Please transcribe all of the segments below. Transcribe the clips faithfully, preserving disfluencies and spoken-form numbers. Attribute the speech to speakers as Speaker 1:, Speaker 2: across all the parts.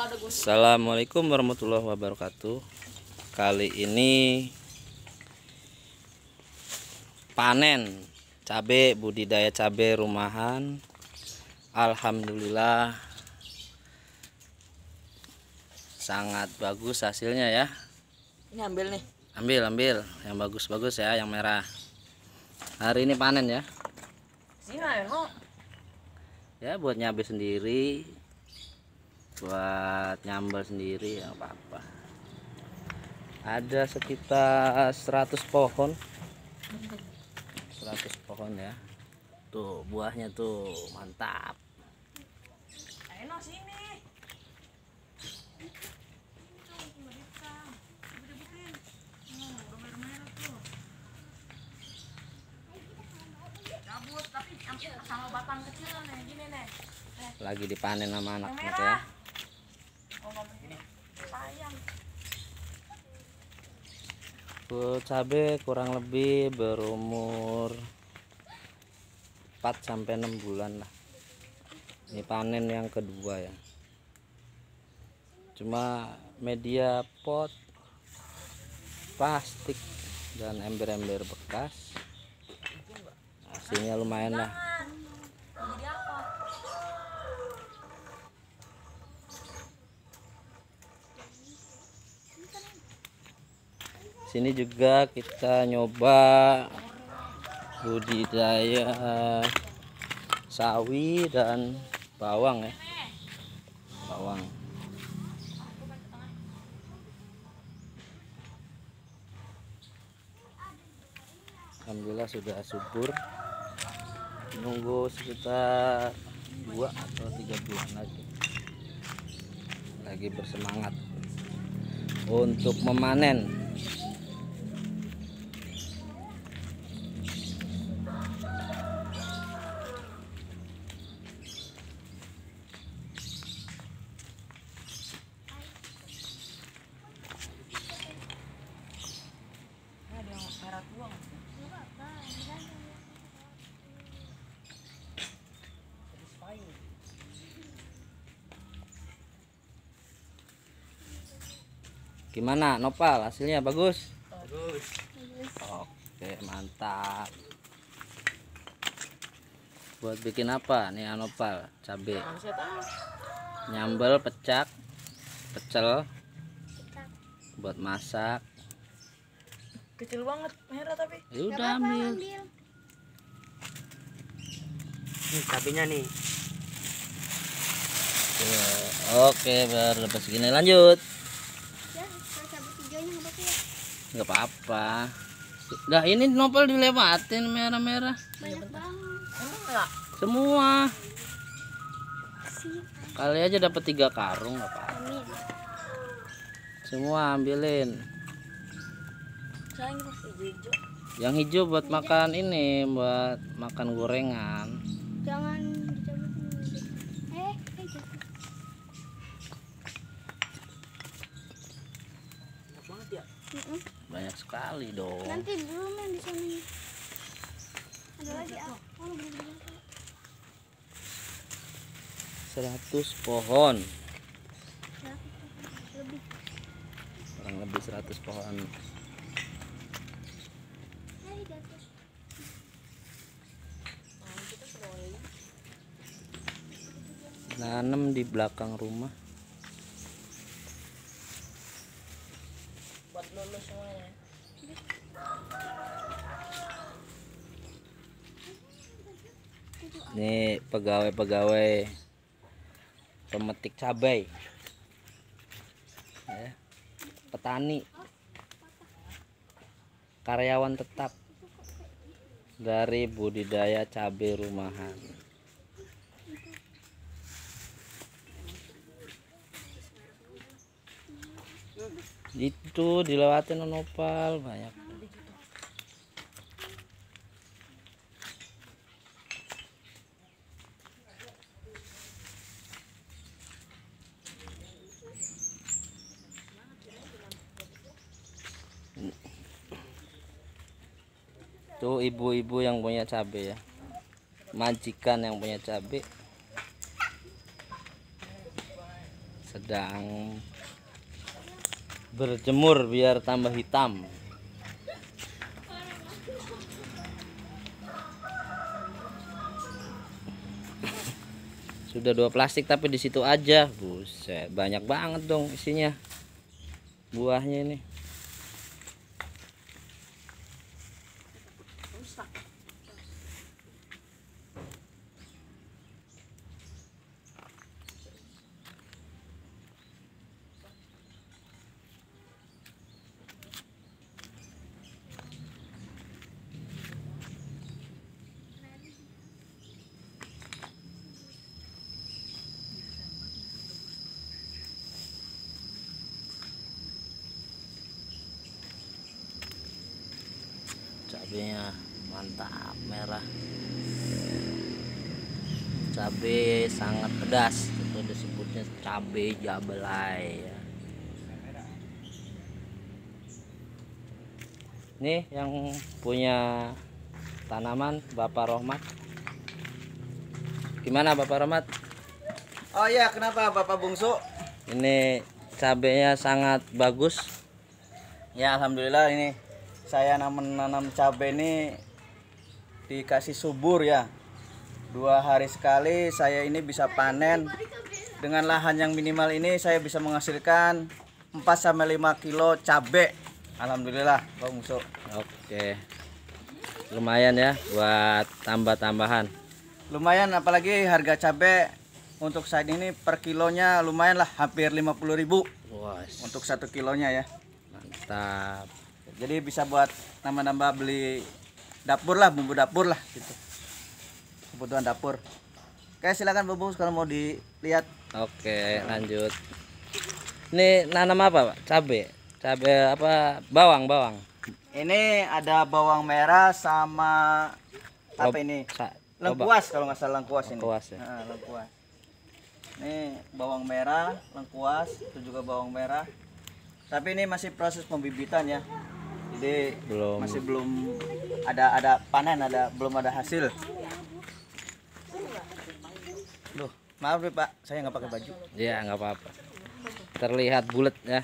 Speaker 1: Assalamualaikum warahmatullahi wabarakatuh. Kali ini panen cabai, budidaya cabai rumahan. Alhamdulillah sangat bagus hasilnya ya.
Speaker 2: Ini ambil nih.
Speaker 1: Ambil, ambil yang bagus-bagus ya, yang merah. Hari ini panen ya.
Speaker 2: Sini no.
Speaker 1: Ya buat nyabai sendiri, buat nyambal sendiri ya apa-apa. Ada sekitar seratus pohon. seratus pohon ya. Tuh buahnya tuh mantap.
Speaker 2: Ayo sini. Cabut tapi sama batang kecil nih, gini nih.
Speaker 1: Lagi dipanen sama anak-anak ya.
Speaker 2: Sayang.
Speaker 1: Tuh cabai kurang lebih berumur empat sampai enam bulan lah. Ini panen yang kedua ya. Cuma media pot, plastik dan ember-ember bekas. Hasilnya lumayan lah.
Speaker 2: Jadi apa?
Speaker 1: Sini juga kita nyoba budidaya sawi dan bawang ya. Bawang. Alhamdulillah sudah subur. Nunggu sekitar dua atau tiga bulan lagi. Lagi bersemangat untuk memanen.
Speaker 2: Ada yang merah tua.
Speaker 1: Gimana Nopal, hasilnya bagus?
Speaker 2: Bagus.
Speaker 1: Oke mantap. Buat bikin apa nih Nopal? Cabai nyambel, pecak, pecel, buat masak.
Speaker 2: Kecil banget merah tapi.
Speaker 1: Ya udah ambil.
Speaker 2: Nih cabenya nih.
Speaker 1: Tuh, oke baru dapat segini, lanjut. Nggak apa-apa. Nah ini Nopal dilewatin merah-merah.
Speaker 2: Banyak banget. Emang enggak?
Speaker 1: Semua. Kali aja dapat tiga karung nggak apa-apa. Semua ambilin.
Speaker 2: Sayang hijau.
Speaker 1: Yang hijau buat makan ini, buat makan gorengan.
Speaker 3: Jangan dicabut dulu. Eh, eh jatuh.
Speaker 2: Enak banget ya.
Speaker 3: Mm-mm.
Speaker 1: Banyak sekali dong.
Speaker 3: Nanti belum yang di sana. Ada lagi ah. Oh, belum belum.
Speaker 1: seratus pohon.
Speaker 3: Lebih.
Speaker 1: Kurang lebih seratus pohon.
Speaker 3: Eh, jatuh.
Speaker 1: Nanam di belakang rumah.
Speaker 2: Buat lulus semuanya.
Speaker 1: Nih pegawai-pegawai pemetik cabai ya, petani, karyawan tetap dari budidaya cabai rumahan. Itu dilewatin Nopal banyak. Tuh ibu-ibu yang punya cabai ya, majikan yang punya cabai sedang berjemur biar tambah hitam. Sudah dua plastik tapi di situ aja. Buset, banyak banget dong isinya. Buahnya ini.
Speaker 2: Rusak.
Speaker 1: Cabenya mantap, merah. Cabe sangat pedas, itu disebutnya cabe jabelai ya. Nih yang punya tanaman Bapak Rohmat. Gimana Bapak Rohmat?
Speaker 4: Oh iya, kenapa Bapak Bungsu?
Speaker 1: Ini cabenya sangat bagus.
Speaker 4: Ya alhamdulillah ini saya menanam cabai ini dikasih subur ya. Dua hari sekali saya ini bisa panen. Dengan lahan yang minimal ini saya bisa menghasilkan empat sampai lima kilo cabai. Alhamdulillah Pak Bungsu.
Speaker 1: Oke. Lumayan ya buat tambah-tambahan.
Speaker 4: Lumayan apalagi harga cabai untuk saat ini per kilonya lumayan lah, hampir lima puluh ribu
Speaker 1: Wah,
Speaker 4: untuk satu kilonya ya.
Speaker 1: mantap.
Speaker 4: Jadi bisa buat nambah-nambah beli dapur lah, bumbu dapur lah gitu. Kebutuhan dapur. Oke, silakan Bu Bung kalau mau dilihat.
Speaker 1: Oke, lanjut. Ini nanam apa, Pak? Cabe. Cabe apa? Bawang, bawang.
Speaker 4: Ini ada bawang merah sama apa
Speaker 1: Lob-
Speaker 4: ini?
Speaker 1: sa-
Speaker 4: Lengkuas kalau nggak salah lengkuas ini.
Speaker 1: Lengkuas ya.
Speaker 4: Nah, lengkuas. Ini bawang merah, lengkuas, itu juga bawang merah. Tapi ini masih proses pembibitan ya. Jadi
Speaker 1: Belum.
Speaker 4: masih belum ada ada panen, ada belum ada hasil. Duh, maaf nih Pak, saya nggak pakai baju.
Speaker 1: Ya, nggak apa-apa. Terlihat bulat ya.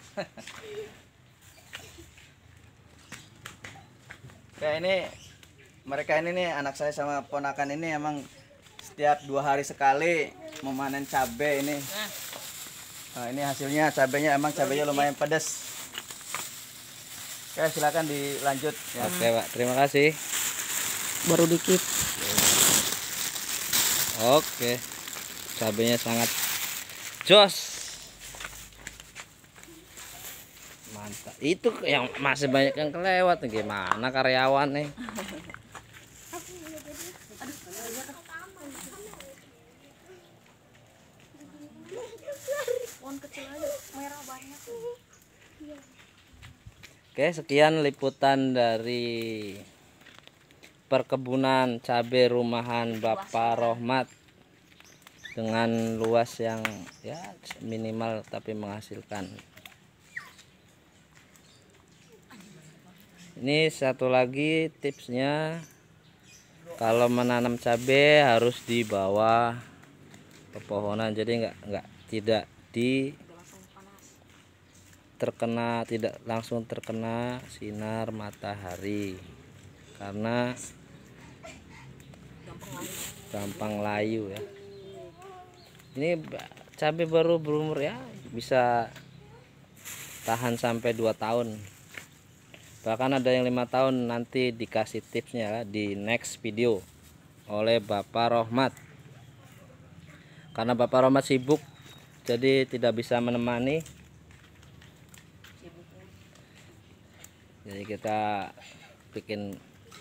Speaker 4: Kayak ini mereka ini nih anak saya sama ponakan ini emang setiap dua hari sekali memanen cabai ini. Nah, ini hasilnya cabainya emang cabainya lumayan pedas. Oke, silakan dilanjut ya.
Speaker 1: Oke, Pak. Terima kasih.
Speaker 2: Baru dikit.
Speaker 1: Oke. Cabenya sangat jos. Mantap. Itu yang masih banyak yang kelewat nih. Gimana karyawan nih?
Speaker 3: Pohon kecil aja merah banyak.
Speaker 1: Oke, sekian liputan dari perkebunan cabai rumahan Bapak Rohmat dengan luas yang ya minimal tapi menghasilkan. Ini satu lagi tipsnya, kalau menanam cabai harus di bawah pepohonan, jadi enggak enggak tidak di terkena tidak langsung terkena sinar matahari karena gampang layu ya. Ini cabai baru berumur ya bisa tahan sampai dua tahun, bahkan ada yang lima tahun. Nanti dikasih tipsnya di next video oleh Bapak Rohmat, karena Bapak Rohmat sibuk jadi tidak bisa menemani. Jadi kita bikin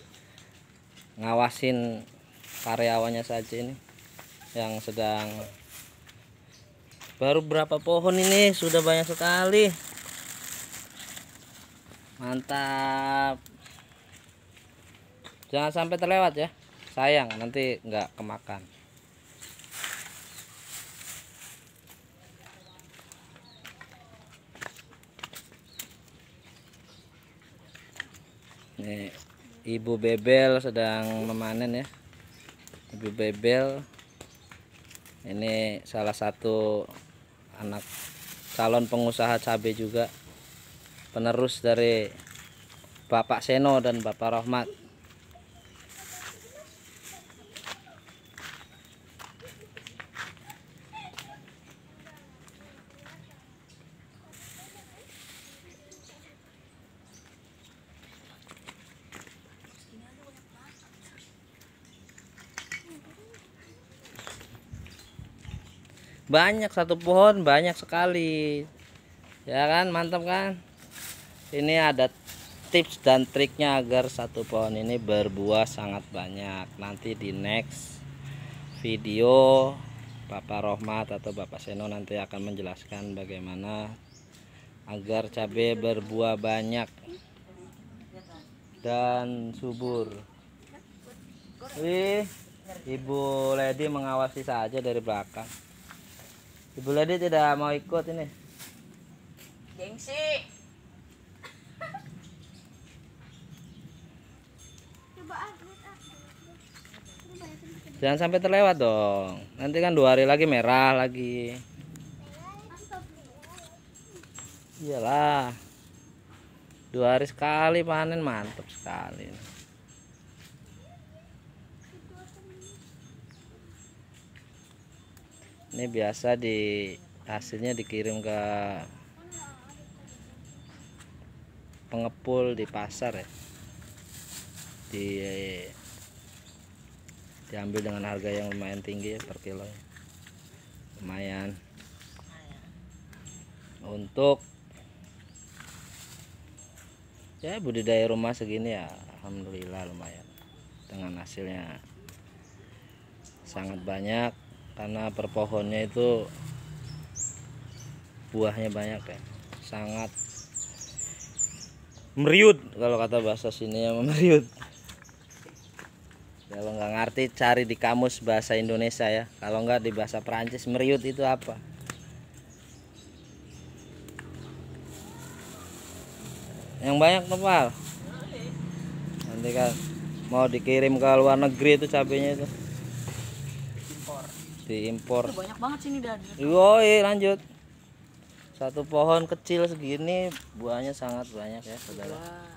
Speaker 1: ngawasin karyawannya saja ini yang sedang baru berapa pohon ini sudah banyak sekali. Mantap. Jangan sampai terlewat ya. Sayang nanti nggak kemakan. Nih, Ibu Bebel sedang memanen ya. Ibu Bebel ini salah satu anak calon pengusaha cabai juga, penerus dari Bapak Seno dan Bapak Rohmat. Banyak, satu pohon banyak sekali ya kan, mantap kan. Ini ada tips dan triknya agar satu pohon ini berbuah sangat banyak. Nanti di next video Bapak Rohmat atau Bapak Seno nanti akan menjelaskan bagaimana agar cabai berbuah banyak dan subur. Wih, Ibu Lady mengawasi saja dari belakang. Ibu Lady tidak mau ikut ini.
Speaker 2: Gengsi.
Speaker 3: Coba ah, lihat ah. Coba ya, coba.
Speaker 1: Jangan sampai terlewat dong. Nanti kan dua hari lagi merah lagi.
Speaker 3: Mantap.
Speaker 1: Iyalah. Dua hari sekali panen, mantap sekali. Ini biasa di hasilnya dikirim ke pengepul di pasar ya. Di diambil dengan harga yang lumayan tinggi ya per kilo. Lumayan. Untuk ya budidaya rumah segini ya alhamdulillah lumayan. Dengan hasilnya sangat banyak karena per pohonnya itu buahnya banyak ya. Sangat meriut kalau kata bahasa sini ya, meriut. Kalau nggak ngerti cari di kamus bahasa Indonesia ya. Kalau nggak di bahasa Perancis, meriut itu apa? Yang banyak Nopal. Nanti kan mau dikirim ke luar negeri itu cabenya itu. Diimpor.
Speaker 2: Banyak banget sini dan.
Speaker 1: Yoi, lanjut. Satu pohon kecil segini buahnya sangat banyak ya, saudara.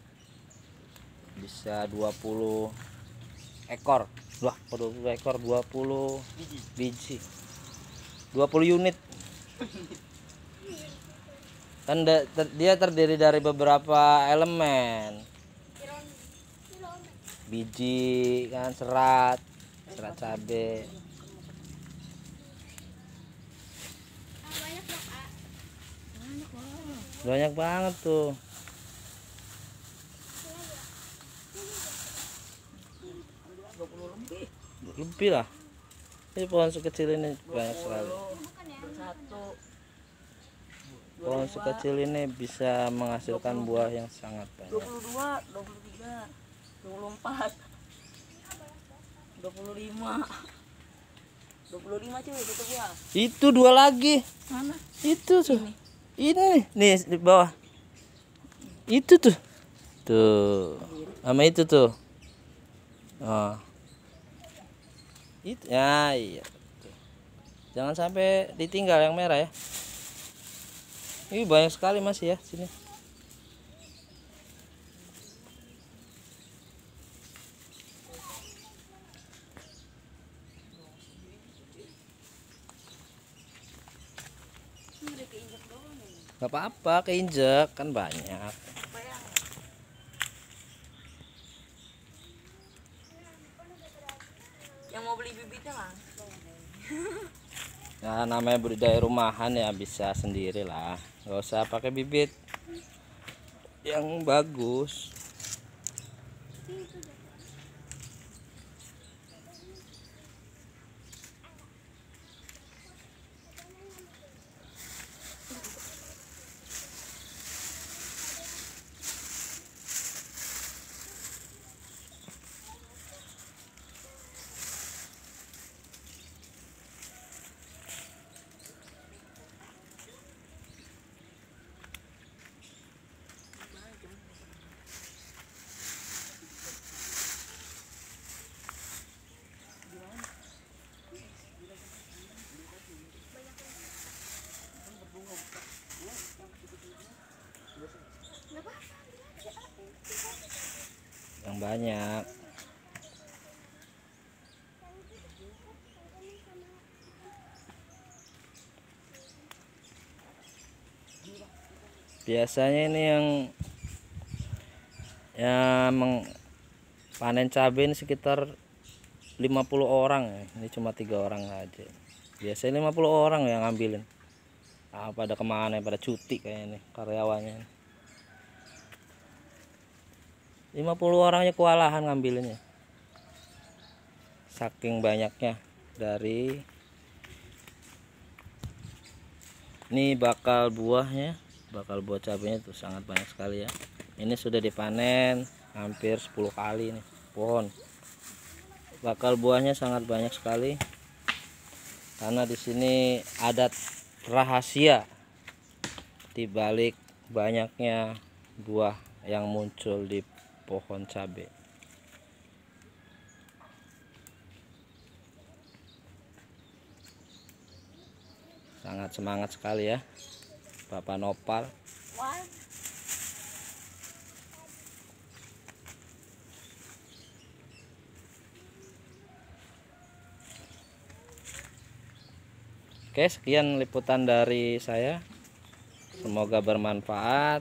Speaker 1: Bisa dua puluh ekor. Wah, dua puluh ekor, dua puluh biji. dua puluh unit. Kan dia terdiri dari beberapa elemen. Biji kan, serat, serat cabai. Banyak banget tuh. Lebih lah. Ini pohon sekecil ini banyak sekali. Pohon sekecil ini bisa menghasilkan buah yang sangat banyak.
Speaker 2: dua puluh dua, dua puluh tiga, dua puluh empat, dua puluh lima, dua puluh lima cuy itu buah.
Speaker 1: Itu dua lagi.
Speaker 2: Mana?
Speaker 1: Itu tuh. Ini nih di bawah. Itu tuh. Tuh. Sama itu tuh. Oh. Itu ya, iya. Tuh. Jangan sampai ditinggal yang merah ya. Ini banyak sekali masih ya sini. Gak apa-apa, keinjek kan banyak.
Speaker 2: Yang mau beli bibitnya langsung.
Speaker 1: Nah, namanya budidaya rumahan ya bisa sendiri lah. Gak usah pakai bibit yang bagus. banyak. Biasanya ini yang yang panen cabai ini sekitar lima puluh orang ya. Ini cuma tiga orang aja. Biasanya lima puluh orang yang ngambilin. Ah, pada kemana, pada cuti kayaknya nih karyawannya. lima puluh orangnya kewalahan ngambilinnya. Saking banyaknya. Dari ini bakal buahnya, bakal buah cabenya tuh sangat banyak sekali ya. Ini sudah dipanen hampir sepuluh kali nih pohon. Bakal buahnya sangat banyak sekali. Karena di sini ada rahasia di balik banyaknya buah yang muncul di pohon cabai. Sangat semangat sekali ya Bapak Nopal. Oke, sekian liputan dari saya. Semoga bermanfaat.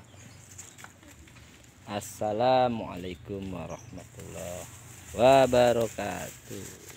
Speaker 1: Assalamualaikum warahmatullahi wabarakatuh.